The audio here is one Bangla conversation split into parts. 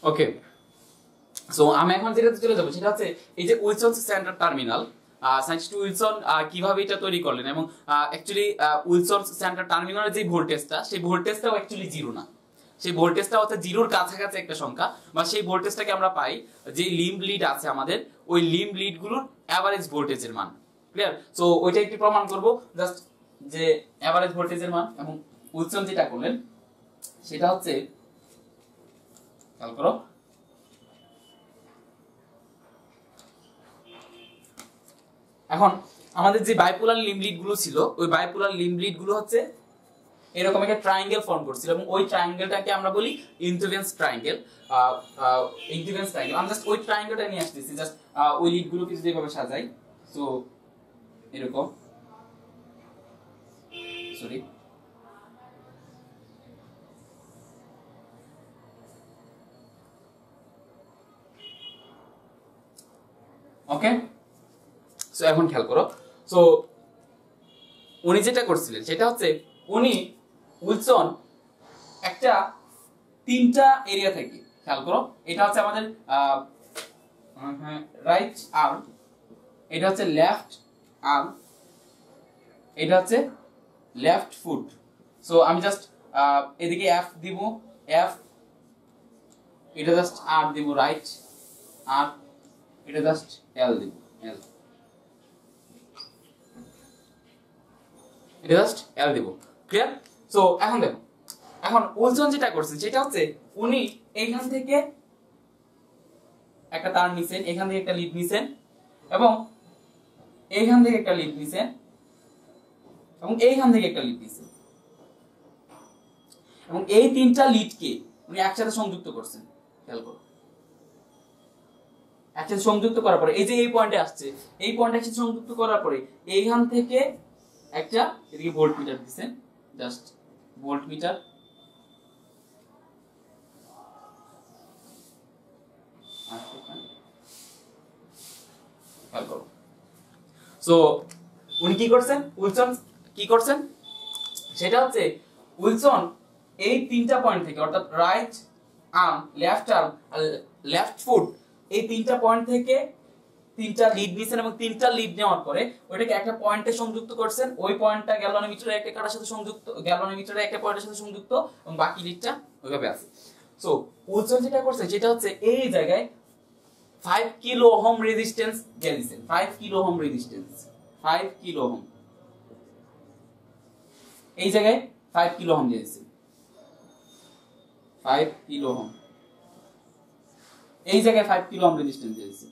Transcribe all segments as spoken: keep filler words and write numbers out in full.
ওকে, সো আমি এখন যেটাতে চলে যাবো সেটা হচ্ছে এই যে Wilson centre terminal, scientist Wilson কিভাবে এটা তৈরি করলেন, এবং অ্যাকচুয়ালি উইলসন সেন্টার টার্মিনালের যে ভোল্টেজটা, সেই ভোল্টেজটাও অ্যাকচুয়ালি জিরো না, সেই ভোল্টেজটা হচ্ছে জিরোর কাছাকাছি একটা সংখ্যা, বা সেই ভোল্টেজটাকে আমরা পাই যে লিম্ব লিড আছে আমাদের, ওই লিম্ব লিড গুলোর এভারেজ ভোল্টেজের মান। ক্লিয়ার? সো ওইটা একটু প্রমাণ করব, জাস্ট যে এভারেজ ভোল্টেজের মান। এবং উইলসন যেটা করলেন সেটা হচ্ছে, খেয়াল করো, এখন আমাদের যে বাইপোলার লিম্ব লিড গুলো ছিল, ওই বাইপোলার লিম্ব লিড গুলো হচ্ছে এরকম একটা ট্রায়াঙ্গেল ফর্ম করছিল, এবং ওই ট্রায়াঙ্গেলটাকে আমরা বলি ইনফ্লুয়েন্স ট্রায়াঙ্গেল। ইনফ্লুয়েন্স ট্রায়াঙ্গেল আমি জাস্ট ওই ট্রায়াঙ্গেলটা নিয়ে আসতেছি, জাস্ট ওই লিড গুলোকে যদি এভাবে সাজাই, সো এরকম, সরি ওকে। সো এখন খেয়াল করো, সো উনি যেটা করছিলেন সেটা হচ্ছে, উনি উইলসন একটা তিনটা এরিয়া থেকে, খেয়াল করো, এটা হচ্ছে আমাদের রাইট আর্ম, এটা হচ্ছে লেফট আর্ম, এটা হচ্ছে লেফট ফুট। সো আমি জাস্ট এদিকে এফ দিব, এফ, এটা জাস্ট আর দিব রাইট আর, এটা জাস্ট এল দিব, এল, এটা জাস্ট এল দিব। ক্লিয়ার? সো এখন দেখো, এখন উইলসন যেটা করছেন সেটা হচ্ছে উনি এইখান থেকে একটা তার নিছেন, এখান থেকে একটা লিড নিছেন, এবং এইখান থেকে একটা লিড নিছেন, এবং এইখান থেকে একটা লিড নিছেন, এবং এই তিনটা লিডকে উনি একসাথে সংযুক্ত করছেন। খেয়াল করো, একসাথে সংযুক্ত করার পরে এই যে এই পয়েন্টে আসছে, এই পয়েন্টে একসাথে সংযুক্ত করার পরে এইখান থেকে একটা এদিকে ভোল্ট মিটার দিছেন, জাস্ট ভোল্ট মিটার, সো উনি কি করছেন, উইলসন কি করছেন সেটা হচ্ছে, উইলসন এই তিনটা পয়েন্ট থেকে, অর্থাৎ রাইট আর্ম, লেফট আর্ম আর লেফট ফুট, এই তিনটা পয়েন্ট থেকে তিনটা লিড নিছেন, এবং তিনটা লিড নেওয়ার পরে ওইটাকে একটা পয়েন্টে সংযুক্ত করছেন, ওই পয়েন্টটা গ্যালভানোমিটারে একটা কাটার সাথে সংযুক্ত, গ্যালভানোমিটারে একটা পয়েন্টের সাথে সংযুক্ত, এবং বাকি লিডটা ওইভাবে আছে। সো উইলসন যেটা করছে সেটা হচ্ছে এই জায়গায় ফাইভ কিলো ওহম রেজিস্ট্যান্স দিয়েছেন, five kilo ohm resistance, five kilo ohm, এই জায়গায় ফাইভ কিলো ওহম দিয়েছেন, ফাইভ কিলো ওহম, এই জায়গায় ফাইভ কিলো ওহম রেজিস্ট্যান্স দিয়েছেন।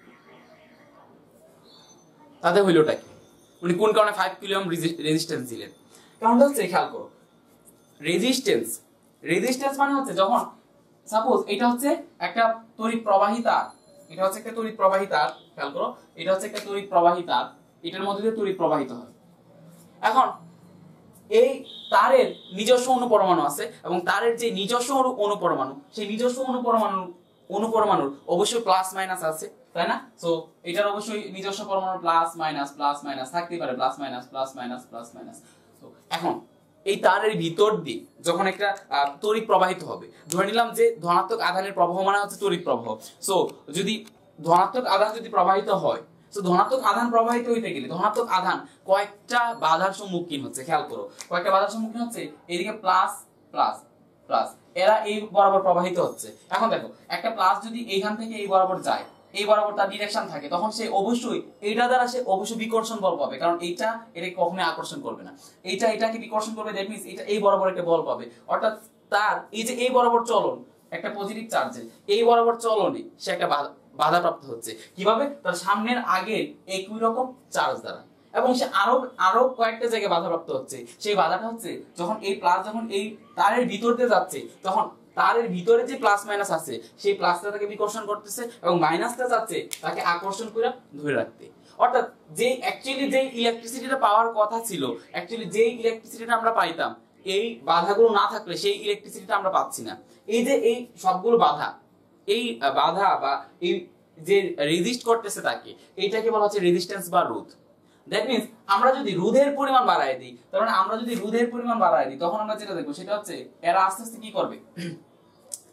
তাতে হইলোটা কি, উনি কোন কারণে ফাইভ কিলো ওহম রেজিস্ট্যান্স দিলেন? কারণটা হচ্ছে, খেয়াল করো, রেজিস্ট্যান্স, রেজিস্ট্যান্স মানে হচ্ছে যখন সাপোজ এটা হচ্ছে একটা তড়িৎ প্রবাহী তার, এটা হচ্ছে একটা তড়িৎ প্রবাহী তার, খেয়াল করো, এটা হচ্ছে একটা তড়িৎ প্রবাহী তার, এটার মধ্যে দিয়ে তড়িৎ প্রবাহিত হয়। এখন এই তারের নিজস্ব অনুপরমাণু আছে, এবং তারের যে নিজস্ব অনুপরমাণু, সেই নিজস্ব অনুপরমাণু অনুপরমাণুর অবশ্যই প্লাস মাইনাস আছে, তাই না? সো এটার অবশ্যই নিজস্ব পরমাণু প্লাস মাইনাস প্লাস মাইনাস থাকতেই পারে, plus minus plus minus plus minus. তো এখন এই তারের ভিতর দিয়ে যখন একটা তড়িৎ প্রবাহিত হবে, ধরে নিলাম যে ধনাত্মক আধানের প্রবাহ মানে হচ্ছে তড়িৎ প্রবাহ। সো যদি ধনাত্মক আধান যদি প্রবাহিত হয়, তো ধনাত্মক আধান প্রবাহিত হইতে গেলে ধনাত্মক আধান কয়েকটা বাধার সম্মুখীন হচ্ছে, খেয়াল করো, কয়েকটা বাধার সম্মুখীন হচ্ছে, এদিকে প্লাস প্লাস প্লাস, এরা এই বরাবর প্রবাহিত হচ্ছে। এখন দেখো, একটা প্লাস যদি এইখান থেকে এই বরাবর যায়, এই বরাবর তার ডিরেকশন থাকে, তখন সে অবশ্যই এইটা দ্বারা সে অবশ্যই বিকর্ষণ বল পাবে, কারণ এইটা এটাকে কখনোই আকর্ষণ করবে না, এইটা এটাকে বিকর্ষণ করবে, দ্যাট মিন্স এটা এই বরাবর একটা বল পাবে। অর্থাৎ তার এই যে এই বরাবর চলন, একটা পজিটিভ চার্জে এই বরাবর চলনে সে একটা বাধাপ্রাপ্ত হচ্ছে, কিভাবে? তার সামনের আগের একই রকম চার্জ দ্বারা, এবং সে আরো আরো কয়েকটা জায়গায় বাধাপ্রাপ্ত হচ্ছে। সেই বাধাটা হচ্ছে যখন এই প্লাস যখন এই তারের ভিতর দিয়ে যাচ্ছে, তখন তারের ভিতরে যে প্লাস মাইনাস আছে, সেই প্লাসটা তাকে বিকর্ষণ করতেছে, এবং মাইনাসটা যাচ্ছে তাকে আকর্ষণ করে ধরে রাখতে। অর্থাৎ যে অ্যাকচুয়ালি যে ইলেকট্রিসিটিটা পাওয়ার কথা ছিল, অ্যাকচুয়ালি যে ইলেকট্রিসিটিটা আমরা পাইতাম, এই বাধাগুলো না থাকলে সেই ইলেকট্রিসিটিটা আমরা পাচ্ছি না। এই যে এই সবগুলো বাধা, এই বাধা বা এই যে রেজিস্ট করতেছে তাকে, এইটাকে বলা হচ্ছে রেজিস্ট্যান্স বা রোধ। দ্যাট মিন্স আমরা যদি রোধের পরিমাণ বাড়ায় দিই, তাহলে আমরা যদি রোধের পরিমাণ বাড়ায় দিই, তখন আমরা যেটা দেখবো সেটা হচ্ছে এরা আস্তে আস্তে কি করবে,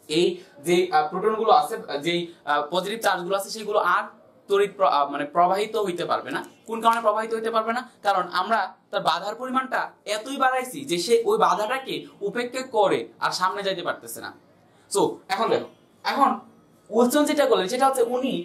এই যে প্রোটনগুলো আছে, যে পজিটিভ চার্জগুলো আছে, সেগুলো আর তড়িৎ মানে প্রবাহিত হইতে পারবে না। কোন কারণে প্রবাহিত হইতে পারবে না? কারণ আমরা তার বাধার পরিমাণটা এতই বাড়াইছি যে সে ওই বাধাটাকে উপেক্ষা করে আর সামনে যাইতে পারতেছে না। সো এখন দেখো, এখন উইলসন যেটা করলেন সেটা হচ্ছে উনি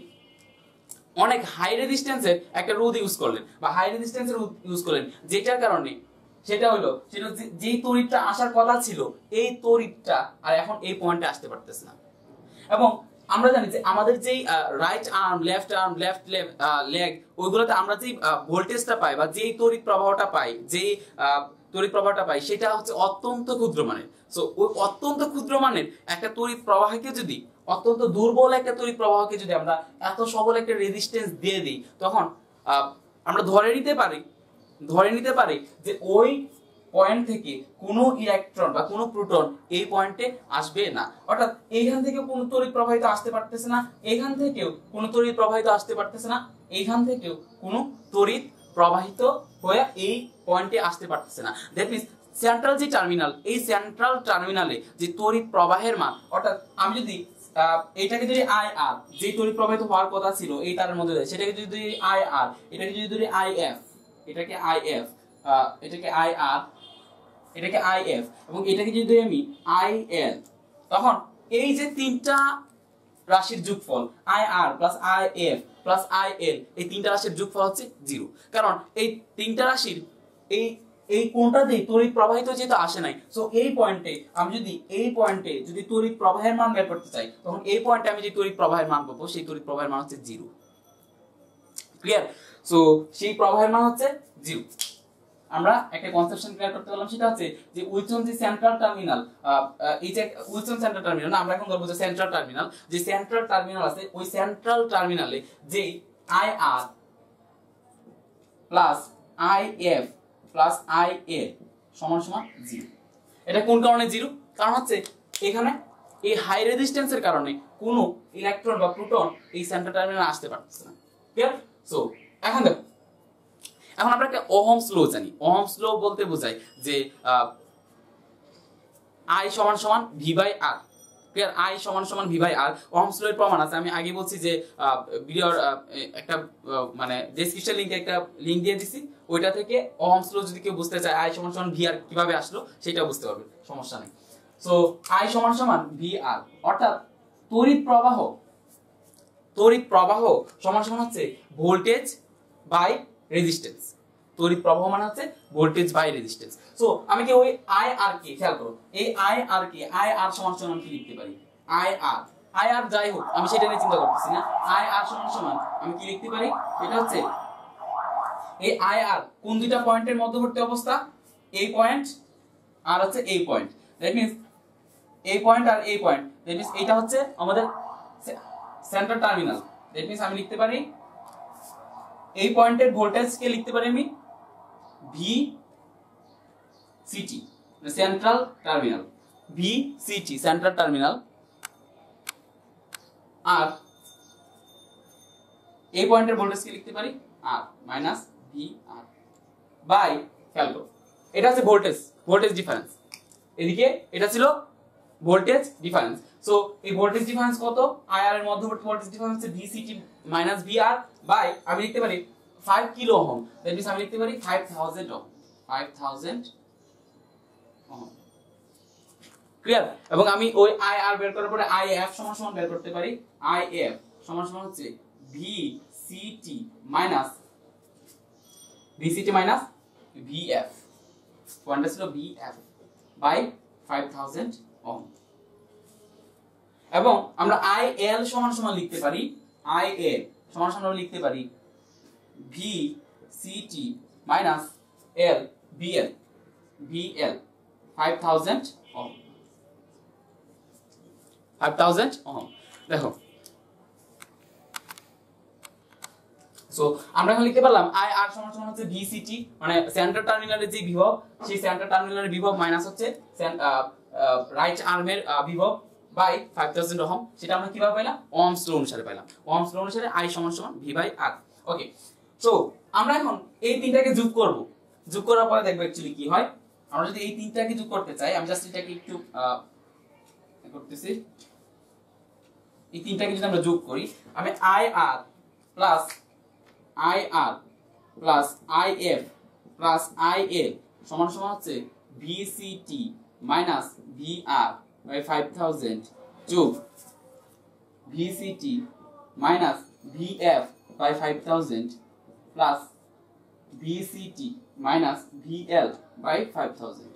অনেক হাই রেজিস্ট্যান্সের একটা রোধ ইউজ করলেন বা হাই রেজিস্ট্যান্সের রোধ ইউজ করলেন, যেটার কারণে সেটা হলো সেটা যেই তড়িৎটা আসার কথা ছিল এই তড়িৎটা আর এখন এই পয়েন্টে আসতে পারতেছে না। এবং আমরা জানি যে আমাদের যেই right arm, left arm, left leg, ওইগুলোতে আমরা যেই ভোল্টেজটা পাই বা যেই তড়িৎ প্রবাহটা পাই, যেই তড়িৎ প্রবাহটা পাই সেটা হচ্ছে অত্যন্ত ক্ষুদ্র মানের। সো ওই অত্যন্ত ক্ষুদ্র মানের একটা তড়িৎ প্রবাহকে যদি, অত্যন্ত দুর্বল একটা তড়িৎ প্রবাহকে যদি আমরা এত সবল একটা রেজিস্ট্যান্স দিয়ে দিই, তখন আমরা ধরে নিতে পারি ধরে নিতে পারি যে ওই পয়েন্ট থেকে কোনো ইলেকট্রন বা কোনো প্রোটন এই পয়েন্টে আসবে না। অর্থাৎ এইখান থেকে কোনো তড়িৎ প্রবাহিত আসতে পারতেছে না, এইখান থেকেও কোনো তড়িৎ প্রবাহিত আসতে পারতেছে না, এইখান থেকেও কোনো তড়িৎ প্রবাহিত হয়ে এই পয়েন্টে আসতে পারতেছে না। দ্যাট মিন্স সেন্ট্রাল যে টার্মিনাল, এই সেন্ট্রাল টার্মিনালে যে তড়িৎ প্রবাহের মান, অর্থাৎ আমি যদি এটাকে যদি আই আর, যে তড়িৎ প্রবাহিত হওয়ার কথা ছিল এই তারের মধ্যে, সেটাকে যদি আই আর, এটাকে যদি ধরি আই এফ, এটাকে আই এফ, এটাকে আই আর, এটাকে আই এফ, এবং এটাকে যদি আমি আই এল, তখন এই যে তিনটা রাশির যোগফল I R plus I F plus I L, এই তিনটা রাশির যোগফল হচ্ছে জিরো। কারণ এই তিনটা রাশির এই এই কোনটাতেই তড়িৎ প্রবাহিত যেহেতু আসে নাই, সো এই পয়েন্টে আমি যদি এই পয়েন্টে যদি তড়িৎ প্রবাহের মান বের করতে চাই, তখন এই পয়েন্টে আমি যে তড়িৎ প্রবাহের মান পাবো সেই তড়িৎ প্রবাহের মান হচ্ছে জিরো। ক্লিয়ার? সো সেই প্রবাহের মান হচ্ছে জিরো। আমরা একটা কনসেপশন ক্লিয়ার করতে পারলাম, সেটা হচ্ছে যে উইলসন যে সেন্ট্রাল টার্মিনাল, এই যে উইলসন সেন্ট্রাল টার্মিনাল, আমরা এখন ধরবো যে সেন্ট্রাল টার্মিনাল, যে সেন্ট্রাল টার্মিনাল আছে ওই সেন্ট্রাল টার্মিনালে যে I R plus I F plus I A সমান সমান জিরো। এটা কোন কারণে জিরো? কারণ হচ্ছে এখানে এই হাই রেজিস্ট্যান্সের কারণে কোনো ইলেকট্রন বা প্রোটন এই সেন্ট্রাল টার্মিনালে আসতে পারতেছে না। ক্লিয়ার? সো এখন দেখো, এখন আমরা একটা ওহমস ল জানি। ওহমস ল বলতে বোঝায় যে আই সমান সমান V by R. Clear? I সমান সমান V by R Ohm's law এর প্রমাণ আছে। আমি আগে বলছি যে ভিডিওর একটা মানে ডেসক্রিপশন লিংকে একটা লিংক দিয়ে দিছি, ওইটা থেকে ওহমস ল যদি কেউ বুঝতে চায় আই সমান সমান ভি আর কিভাবে আসলো সেটা বুঝতে পারবে, সমস্যা নেই। সো আই সমান সমান ভি আর, অর্থাৎ তড়িৎ প্রবাহ তড়িৎ প্রবাহ সমান সমান হচ্ছে ভোল্টেজ বাই রেজিস্ট্যান্স। তড়িৎ প্রবাহ মানে হচ্ছে ভোল্টেজ বাই রেজিস্ট্যান্স। সো আমি কি ওই আই আর কে খেয়াল করো, এই আই আর কে আই আর সমান সমান কি লিখতে পারি? আই আর আই আর যাই হোক আমি সেটা নিয়ে চিন্তা করতেছি না। আই আর সমান সমান আমি কি লিখতে পারি? এটা হচ্ছে এই আই আর কোন দুইটা পয়েন্টের মধ্যবর্তী অবস্থা, এই পয়েন্ট আর হচ্ছে এই পয়েন্ট। দ্যাট মিন্স এই পয়েন্ট আর এই পয়েন্ট, দ্যাট মিন্স এটা হচ্ছে আমাদের সেন্ট্রাল টার্মিনাল। দ্যাট মিন্স আমি লিখতে পারি এই পয়েন্টের ভোল্টেজ কে লিখতে পারি আমি V CT, central terminal, V CT central terminal, আর এই পয়েন্টের ভোল্টেজ কে লিখতে পারি আর মাইনাস ভি আর বাই, খেয়াল করো এটা হচ্ছে ভোল্টেজ ভোল্টেজ ডিফারেন্স, এদিকে এটা ছিল ভোল্টেজ ডিফারেন্স। সো এই ভোল্টেজ ডিফারেন্স কত? আই আর এর মধ্যবর্তী ভোল্টেজ ডিফারেন্স হচ্ছে V CT minus V R by আমি লিখতে পারি five kilo ohm. That means আমি লিখতে পারি five thousand ohm, five thousand ohm. Clear? এবং আমি ওই আই আর বের করার পরে আই এফ সমান সমান বের করতে পারি। আই এফ সমান সমান হচ্ছে V CT minus V CT minus V F, পয়েন্টটা ছিল V F by five thousand ohm. এবং আমরা আই এল সমান সমান লিখতে পারি, আই এল সমান সমান লিখতে পারি V CT minus L V L, V L five thousand ohm, five thousand ohm. দেখো, সো আমরা এখন লিখতে পারলাম আই আর সমান সমান হচ্ছে ভি সিটি, মানে সেন্ট্রাল টার্মিনালের যে বিভব সেই সেন্ট্রাল টার্মিনালের বিভব মাইনাস হচ্ছে রাইট আর্মের বিভব বাই ফাইভ থাউজেন্ড ওহম। সেটা আমরা কিভাবে পেলাম? ওহমস ল অনুসারে পেলাম। ওহমস ল অনুসারে আই সমান সমান V by R. Okay, so আমরা এখন এই তিনটাকে যোগ করব। যোগ করার পরে দেখব অ্যাকচুয়ালি কি হয়। আমরা যদি এই তিনটাকে যোগ করতে চাই, আমি জাস্ট এটাকে একটু করতেছি। এই তিনটাকে যদি আমরা যোগ করি, আমি I R plus I R plus I F plus I L সমান সমান হচ্ছে VCT minus V R by five thousand যোগ VCT minus V F by five thousand plus VCT minus V L by five thousand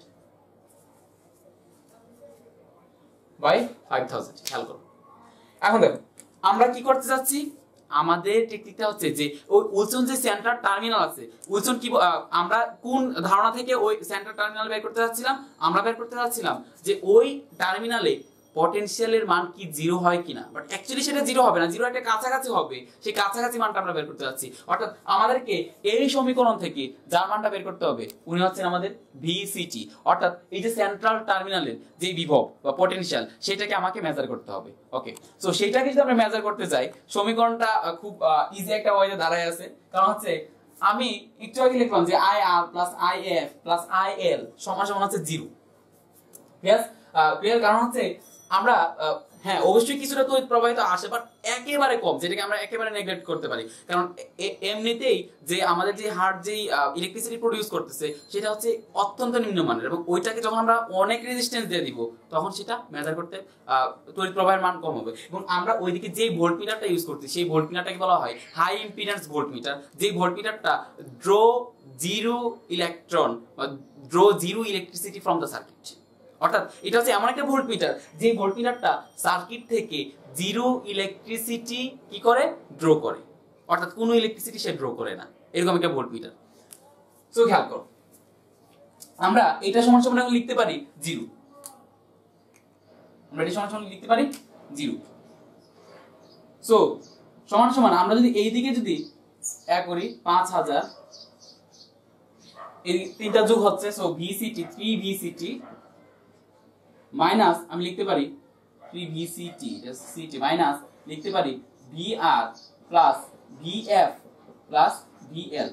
by five thousand. খেয়াল করো, এখন দেখো আমরা কি করতে যাচ্ছি, আমাদের টেকনিকটা হচ্ছে যে ওই উইলসন যে সেন্টার টার্মিনাল আছে, উইলসন কি আমরা কোন ধারণা থেকে ওই সেন্টার টার্মিনাল বের করতে যাচ্ছিলাম, আমরা বের করতে যাচ্ছিলাম যে ওই টার্মিনালে পটেনশিয়ালের মান কি জিরো হয় কিনা, বাট অ্যাকচুয়ালি সেটা জিরো হবে না, জিরো একটা কাছাকাছি হবে, সেই কাছাকাছি মানটা আমরা বের করতে যাচ্ছি। অর্থাৎ আমাদেরকে এই সমীকরণ থেকে যার মানটা বের করতে হবে উনি হচ্ছেন আমাদের ভিসিটি, অর্থাৎ এই যে সেন্ট্রাল টার্মিনালের যে বিভব বা পটেনশিয়াল সেটাকে আমাকে মেজার করতে হবে। ওকে, সো সেইটাকে যদি আমরা মেজার করতে যাই, সমীকরণটা খুব ইজি একটা ওয়েতে দাঁড়ায় আছে, কারণ হচ্ছে আমি একটু আগে লিখলাম যে I R plus I F plus I L সমান সমান হচ্ছে জিরো। Yes, clear? কারণ হচ্ছে আমরা হ্যাঁ অবশ্যই কিছুটা তড়িৎ প্রবাহিত আসে, বাট একেবারে কম, যেটাকে আমরা একেবারে নেগলেক্ট করতে পারি। কারণ এমনিতেই যে আমাদের যে হার্ট যেই ইলেকট্রিসিটি প্রডিউস করতেছে সেটা হচ্ছে অত্যন্ত নিম্নমানের, এবং ওইটাকে যখন আমরা অনেক রেজিস্ট্যান্স দিয়ে দিব তখন সেটা মেজার করতে তড়িৎ প্রবাহের মান কম হবে। এবং আমরা ওইদিকে যে ভোল্টমিটারটা ইউজ করছি সেই ভোল্টমিটারটাকে বলা হয় হাই ইম্পিডেন্স ভোল্টমিটার, যে ভোল্টমিটারটা ড্র জিরো ইলেকট্রন বা draw zero electricity from the circuit. অর্থাৎ এটা হচ্ছে এমন একটা ভোল্টমিটার যে ভোল্টমিটারটা সার্কিট থেকে জিরো ইলেকট্রিসিটি কি করে, ড্র করে, অর্থাৎ কোনো ইলেকট্রিসিটি সে ড্র করে না, এরকম একটা ভোল্টমিটার। সো খেয়াল করো, আমরা এটা সমান সমান লিখতে পারি জিরো, আমরা এটা সমান সমান লিখতে পারি জিরো। সো সমান সমান আমরা যদি এই দিকে যদি এক করি পাঁচ হাজার, এই তিনটা যোগ হচ্ছে, so VCT three VCT minus আমি লিখতে পারি থ্রি ভিসিটি সিটি মাইনাস লিখতে পারি VR plus VF plus VL.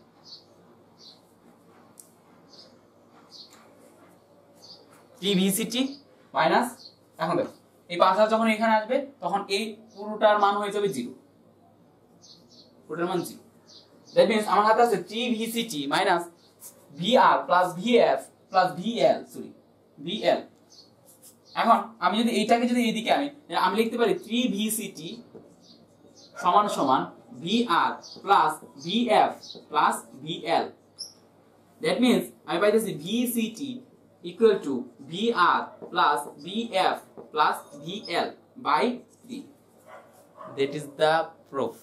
Three VCT minus, এখন দেখো এই পাঁচ হাজার যখন এখানে আসবে তখন এই পুরোটার মান হয়ে যাবে জিরো, পুরোটার মান জিরো। দ্যাট মিন্স আমার হাতে আছে three VCT minus VR plus VF plus VL, sorry VL. এখন আমি যদি এইটাকে যদি এইদিকে আনি, আমি লিখতে পারি থ্রি ভিসিটি সমান সমান VR plus VF plus VL. That means আমি পাইতেছি VCT equal to VR plus VF plus VL by three. That is the proof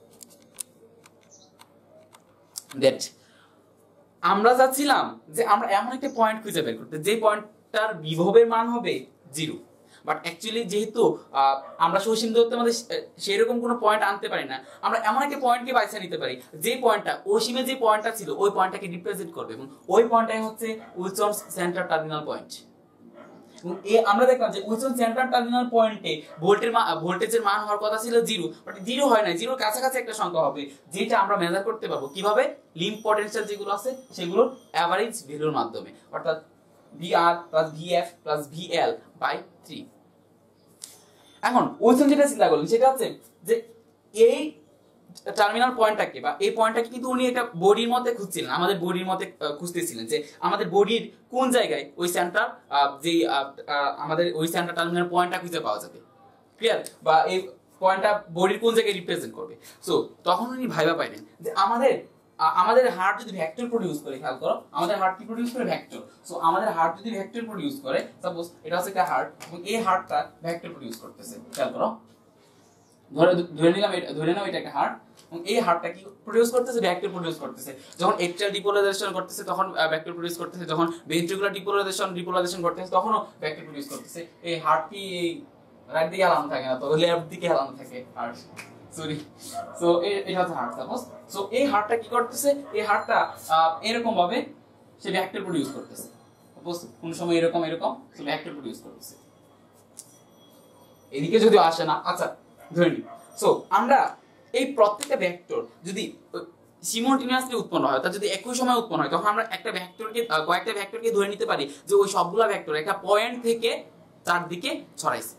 that আমরা চাচ্ছিলাম যে আমরা এমন একটা পয়েন্ট খুঁজে বের করতে যে পয়েন্টটার বিভবের মান হবে জিরো, বাট অ্যাকচুয়ালি যেহেতু আমরা সসীম দূরত্বের মধ্যে সেরকম কোনো পয়েন্ট আনতে পারি না, আমরা এমন একটা পয়েন্টকে বাইছে নিতে পারি যে পয়েন্টটা অসীমে যে পয়েন্টটা ছিল ওই পয়েন্টটাকে রিপ্রেজেন্ট করবে, এবং ওই পয়েন্টটাই হচ্ছে উইলসন সেন্টার টার্মিনাল পয়েন্ট। এবং এই আমরা দেখলাম যে উইলসন সেন্টার টার্মিনাল পয়েন্টে ভোল্টের ভোল্টেজের মান হওয়ার কথা ছিল জিরো, বাট জিরো হয় না, জিরোর কাছাকাছি একটা সংখ্যা হবে, যেটা আমরা মেজার করতে পারবো কিভাবে, লিম্ব পটেনশিয়াল যেগুলো আছে সেগুলোর অ্যাভারেজ ভ্যালুর মাধ্যমে, অর্থাৎ VR plus VF plus VL by three. এখন উইলসন যেটা চিন্তা করলেন সেটা হচ্ছে যে এই টার্মিনাল পয়েন্টটাকে বা এই পয়েন্টটাকে কিন্তু উনি একটা বডির মধ্যে খুঁজছিলেন, আমাদের বডির মধ্যে খুঁজতেছিলেন যে আমাদের বডির কোন জায়গায় ওই সেন্টার যে আমাদের ওই সেন্টার টার্মিনাল পয়েন্টটা খুঁজে পাওয়া যাবে, ক্লিয়ার? বা এই পয়েন্টটা বডির কোন জায়গায় রিপ্রেজেন্ট করবে। সো তখন উনি ভাইবা পাইলেন যে আমাদের আমাদের হার্ট যদি ভেক্টর প্রডিউস করে, খেয়াল করো আমাদের হার্ট কি প্রডিউস করে, ভেক্টর। সো আমাদের হার্ট যদি ভেক্টর প্রডিউস করে, সাপোজ এটা হচ্ছে একটা হার্ট এবং এই হার্টটা ভেক্টর প্রডিউস করতেছে, খেয়াল করো, ধরে ধরে নিলাম ধরে নাও এটা একটা হার্ট এবং এই হার্টটা কি প্রডিউস করতেছে, ভেক্টর প্রডিউস করতেছে। যখন এট্রিয়াল ডিপোলারাইজেশন করতেছে তখন ভেক্টর প্রডিউস করতেছে, যখন ভেন্ট্রিকুলার ডিপোলারাইজেশন ডিপোলারাইজেশন করতেছে তখনও ভেক্টর প্রডিউস করতেছে। এই হার্ট কি এই রাইট দিকে হেলানো থাকে না, তো লেফট দিকে হেলানো থাকে হার্ট, সরি। সো এটা হচ্ছে হার্ট সাপোজ। সো এই হার্টটা কি করতেছে, এই হার্টটা এরকম ভাবে সে ভেক্টর প্রডিউস করতেছে, সাপোজ কোন সময় এরকম এরকম সে ভেক্টর প্রডিউস করতেছে, এদিকে যদিও আসে না, আচ্ছা ধরে নিই। সো আমরা এই প্রত্যেকটা ভেক্টর যদি সিমultaneously উৎপন্ন হয়, অর্থাৎ যদি একই সময় উৎপন্ন হয়, তখন আমরা একটা ভেক্টরকে কয়েকটা ভেক্টরকে ধরে নিতে পারি যে ওই সবগুলা ভেক্টর একটা পয়েন্ট থেকে চারদিকে ছড়াইছে,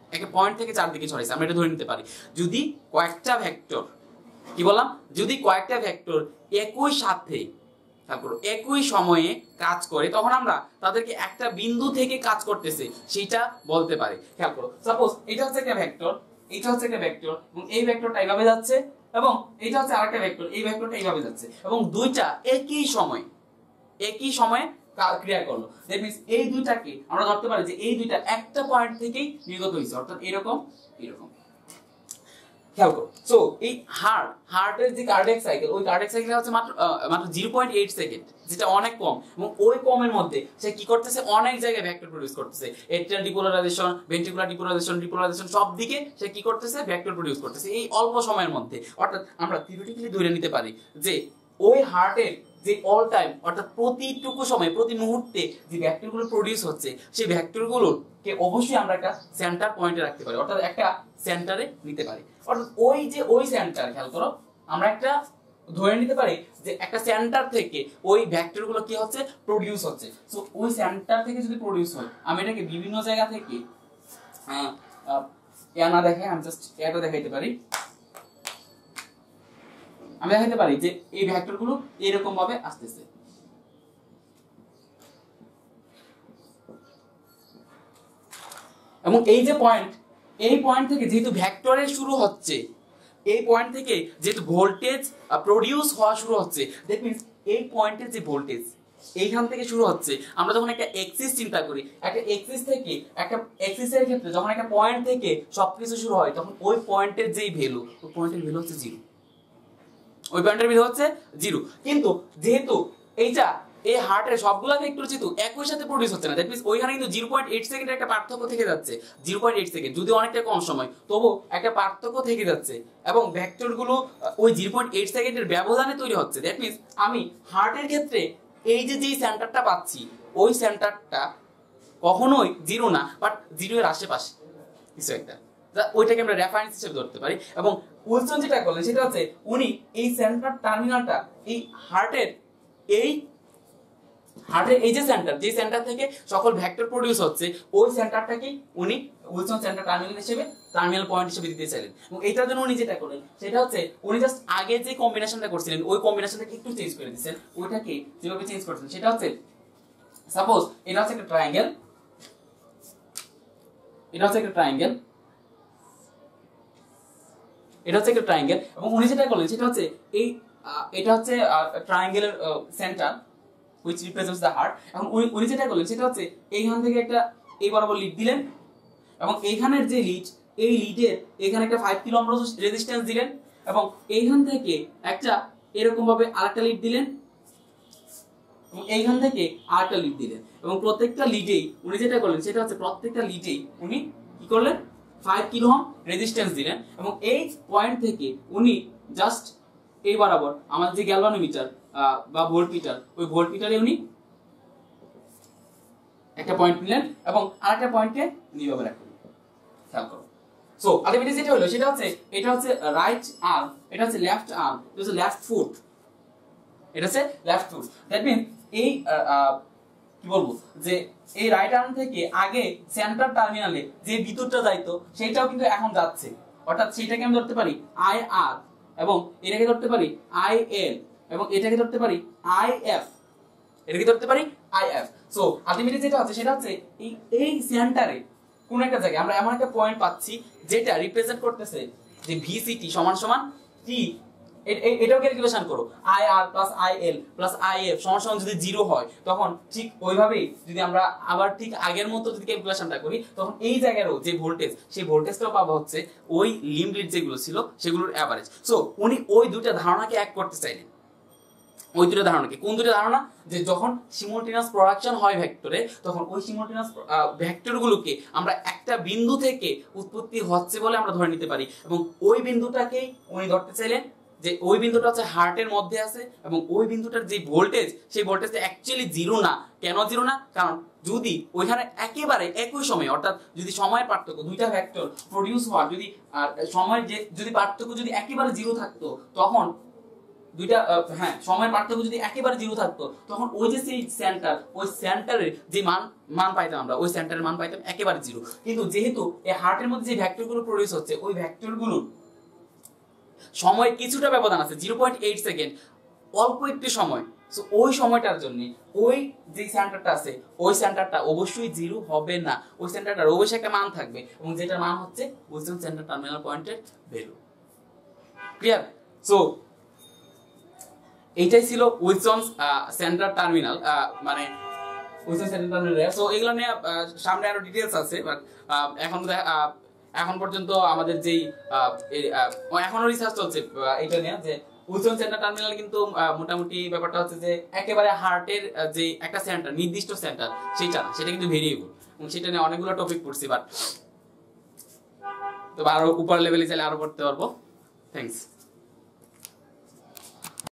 একটা পয়েন্ট থেকে চারদিকে ছড়াইছে, আমরা এটা ধরে নিতে পারি। যদি কয়েকটা ভেক্টর, কি বললাম, যদি কয়েকটা ভেক্টর একই সাথে তারপর একই সময়ে কাজ করে, তখন আমরা তাদেরকে একটা বিন্দু থেকে কাজ করতেছে সেটা বলতে পারি। খেয়াল করো, সাপোজ এটা হচ্ছে একটা ভেক্টর, এটা হচ্ছে একটা ভেক্টর, এবং এই ভেক্টরটা এইভাবে যাচ্ছে, এবং এটা হচ্ছে আরেকটা ভেক্টর, এই ভেক্টরটা এইভাবে যাচ্ছে, এবং দুইটা একই সময় একই সময়ে ক্রিয়া করলো। দ্যাট মিন্স এই দুইটাকে আমরা ধরতে পারি যে এই দুইটা একটা পয়েন্ট থেকেই নির্গত হয়েছে, অর্থাৎ এরকম এরকম। খেয়াল করো, সো এই হার্ট হার্টের যে কার্ডিয়াক সাইকেল, ওই কার্ডিয়াক সাইকেল হচ্ছে মাত্র মাত্র জিরো পয়েন্ট এইট সেকেন্ড, যেটা অনেক কম, এবং ওই কমের মধ্যে সে কি করতেছে, অনেক জায়গায় ভেক্টর প্রডিউস করতেছে। Atrial depolarisation, ventricular depolarisation, depolarisation সব দিকে সে কি করতেছে, ভেক্টর প্রডিউস করতেছে এই অল্প সময়ের মধ্যে। অর্থাৎ আমরা থিওরিটিক্যালি ধরে নিতে পারি যে ওই হার্টের যে অল টাইম, অর্থাৎ প্রতিটুকু সময়, প্রতি মুহূর্তে যে ভেক্টরগুলো প্রডিউস হচ্ছে, সেই ভেক্টরগুলোকে অবশ্যই আমরা একটা সেন্টার পয়েন্টে রাখতে পারি, অর্থাৎ একটা সেন্টারে নিতে পারি। অর্থাৎ ওই যে ওই সেন্টার, খেয়াল করো, আমরা একটা ধরে নিতে পারি যে একটা সেন্টার থেকে ওই ভেক্টরগুলো কি হচ্ছে, প্রডিউস হচ্ছে। সো ওই সেন্টার থেকে যদি প্রডিউস হয়, আমি এটাকে বিভিন্ন জায়গা থেকে এ না দেখাই, আমি জাস্ট এটা দেখাইতে পারি। আমি দেখাইতে পারি যে এই ভেক্টরগুলো এরকম ভাবে আসতেছে, এবং এই যে পয়েন্ট, এই পয়েন্ট থেকে যেহেতু ভেক্টরের শুরু হচ্ছে, এই পয়েন্ট থেকে যেহেতু ভোল্টেজ প্রডিউস হওয়া শুরু হচ্ছে, দ্যাট মিন্স এই পয়েন্টের যে ভোল্টেজ এইখান থেকে শুরু হচ্ছে। আমরা যখন একটা এক্সিস চিন্তা করি, একটা এক্সিস থেকে, একটা এক্সিসের ক্ষেত্রে যখন একটা পয়েন্ট থেকে সবকিছু শুরু হয়, তখন ওই পয়েন্টের যেই ভ্যালু, ওই পয়েন্টের ভ্যালু হচ্ছে জিরো, ওই পয়েন্টের ভ্যালু হচ্ছে জিরো। কিন্তু যেহেতু এইটা এই হার্টের সবগুলা ভেক্টর যেহেতু একই সাথে প্রডিউস হচ্ছে না, দ্যাট মিন্স ওইখানে কিন্তু জিরো পয়েন্ট এইট সেকেন্ডের একটা পার্থক্য থেকে যাচ্ছে। জিরো পয়েন্ট এইট সেকেন্ড যদি অনেকটা কম সময়, তবু একটা পার্থক্য থেকে যাচ্ছে, এবং ভেক্টরগুলো ওই জিরো পয়েন্ট এইট সেকেন্ডের ব্যবধানে তৈরি হচ্ছে। দ্যাট মিন্স আমি হার্টের ক্ষেত্রে এই যে যেই সেন্টারটা পাচ্ছি, ওই সেন্টারটা কখনোই জিরো না, বাট জিরো এর আশেপাশে কিছু একটা, ওইটাকে আমরা রেফারেন্স হিসেবে ধরতে পারি। এবং উইলসন যেটা করলেন সেটা হচ্ছে উনি এই সেন্টার টার্মিনালটা এই হার্টের এই হার্টের এই যে সেন্টার, যে সেন্টার থেকে সকল ভেক্টর প্রডিউস হচ্ছে, ওই সেন্টারটাকে উনি উইলসন সেন্টার টার্মিনাল হিসেবে, টার্মিনাল পয়েন্ট হিসেবে দিতে চাইলেন। এবং এইটার জন্য উনি যেটা করলেন সেটা হচ্ছে উনি জাস্ট আগে যে কম্বিনেশনটা করছিলেন, ওই কম্বিনেশনটাকে একটু চেঞ্জ করে দিয়েছেন। ওইটাকে যেভাবে চেঞ্জ করছেন সেটা হচ্ছে, সাপোজ এটা হচ্ছে একটা ট্রায়াঙ্গেল, এটা হচ্ছে একটা ট্রায়াঙ্গেল, এটা হচ্ছে একটা ট্রায়াঙ্গেল, এবং উনি যেটা করলেন সেটা হচ্ছে এই এটা হচ্ছে ট্রায়াঙ্গেলের centre which represents the heart, এবং উনি যেটা করলেন সেটা হচ্ছে এইখান থেকে একটা এই বরাবর লিড দিলেন, এবং এইখানের যে লিড, এই লিডের এখানে একটা ফাইভ কিলো ওহম রেজিস্ট্যান্স দিলেন, এবং এইখান থেকে একটা এরকম ভাবে আরেকটা লিড দিলেন, এবং এইখান থেকে আরেকটা লিড দিলেন, এবং প্রত্যেকটা লিডেই উনি যেটা করলেন সেটা হচ্ছে প্রত্যেকটা লিডেই উনি কি করলেন, ফাইভ কিলো ওহম রেজিস্ট্যান্স দিলেন, এবং এই পয়েন্ট থেকে উনি জাস্ট এই বরাবর আমাদের যে গ্যালভানোমিটার বা ভোল্টমিটার, ওই ভোল্টমিটারে উনি একটা পয়েন্ট নিলেন, এবং আরেকটা পয়েন্টকে নিভাবে রাখলেন। খেয়াল করো, সো আলটিমেটলি যেটা হলো সেটা হচ্ছে এটা হচ্ছে রাইট আর্ম, এটা হচ্ছে লেফট আর্ম, এটা হচ্ছে লেফট ফুট, এটা হচ্ছে লেফট ফুট। দ্যাট মিন্স এই কি বলবো যে এই রাইট আর্ম থেকে আগে সেন্টার টার্মিনালে যে বিদ্যুৎটা যাইতো সেটাও কিন্তু এখন যাচ্ছে, অর্থাৎ সেটাকে আমি ধরতে পারি আই আর, এবং এটাকে ধরতে পারি আই এল, এবং এটাকে ধরতে পারি আই এফ, এটাকে ধরতে পারি আই এফ। সো আলটিমেটলি যেটা হচ্ছে সেটা হচ্ছে এই এই সেন্টারে কোন একটা জায়গায় আমরা এমন একটা পয়েন্ট পাচ্ছি যেটা রিপ্রেজেন্ট করতেছে যে ভিসিটি সমান সমান টি, এটাও ক্যালকুলেশন করো, I R plus I L plus I F সমান সমান যদি জিরো হয়, তখন ঠিক ওইভাবেই যদি আমরা আবার ঠিক আগের মতো যদি ক্যালকুলেশনটা করি, তখন এই জায়গারও যে ভোল্টেজ, সেই ভোল্টেজটাও পাবো হচ্ছে ওই লিমিট যেগুলো ছিল সেগুলোর অ্যাভারেজ। সো উনি ওই দুইটা ধারণাকে এক করতে চাইলেন, ওই দুটো ধারণাকে, কোন দুটো ধারণা, যে যখন সিমultaneous প্রোডাকশন হয় ভেক্টরে, তখন ওই সিমultaneous ভেক্টরগুলোকে আমরা একটা বিন্দু থেকে উৎপত্তি হচ্ছে বলে আমরা ধরে নিতে পারি, এবং ওই বিন্দুটাকেই উনি ধরতে চাইলেন যে ওই বিন্দুটা হচ্ছে হার্টের মধ্যে আছে, এবং ওই বিন্দুটার যে ভোল্টেজ, সেই ভোল্টেজটা অ্যাকচুয়ালি জিরো না। কেন জিরো না? কারণ যদি ওইখানে একেবারে একই সময়ে, অর্থাৎ যদি সময়ের পার্থক্য, দুইটা ভেক্টর প্রডিউস হওয়ার যদি সময় যে যদি পার্থক্য যদি একেবারে জিরো থাকতো, তখন দুইটা হ্যাঁ সময়ের পার্থক্য যদি একেবারে জিরো থাকতো তখন ওই যে সেই সেন্টার ওই সেন্টারের যে মান মান পাইতাম আমরা ওই সেন্টারের মান পাইতাম একেবারে জিরো। কিন্তু যেহেতু এই হার্টের মধ্যে যে ভেক্টরগুলো প্রডিউস হচ্ছে ওই ভেক্টরগুলো সময় কিছুটা ব্যবধান আছে জিরো পয়েন্ট এইট সেকেন্ড, অল্প একটি সময়। সো ওই সময়টার জন্য ওই যে সেন্টারটা আছে ওই সেন্টারটা অবশ্যই জিরো হবে না, ওই সেন্টারটার অবশ্যই একটা মান থাকবে এবং যেটার মান হচ্ছে উইলসন সেন্টার টার্মিনাল পয়েন্টের ভ্যালু। ক্লিয়ার? সো এইটাই ছিল উইলসন সেন্টার টার্মিনাল, মানে উইলসন সেন্টার টার্মিনাল। সো এগুলো নিয়ে সামনে আরো ডিটেইলস আছে, বাট এখন এখন পর্যন্ত আমাদের যেই এখনো রিসার্চ চলছে এটা নিয়ে যে উইলসন সেন্টার টার্মিনাল কিন্তু মোটামুটি ব্যাপারটা হচ্ছে যে একেবারে হার্টের যে একটা সেন্টার নির্দিষ্ট সেন্টার সেটা না, সেটা কিন্তু ভেরিয়েবল এবং সেটা নিয়ে অনেকগুলো টপিক পড়ছি, বাট তো আরো উপর লেভেলে চাইলে আরো পড়তে পারবো। থ্যাংকস।